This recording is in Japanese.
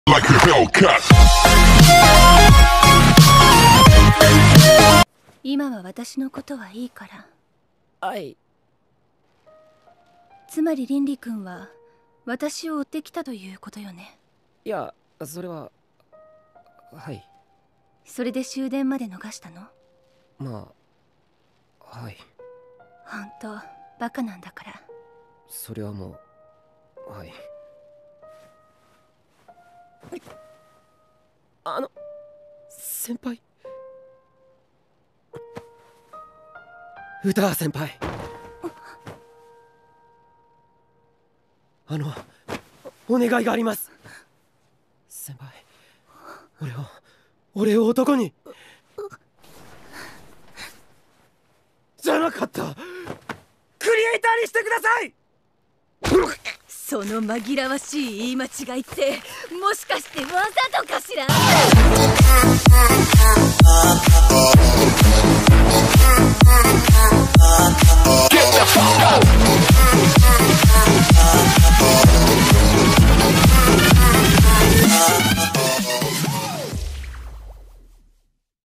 like a Hellcat. 今は私のことはいいから。 はい。 つまりリンリ君は私を追ってきたということよね。 いや、それははい。 それで終電まで逃したの？ まあ、はい。 本当バカなんだから。 それはもう、はい。先輩。歌先輩。お願いがあります。先輩、俺を男に。じゃなかった。クリエイターにしてください。 その紛らわしい言い間違いってもしかしてわざとかしら？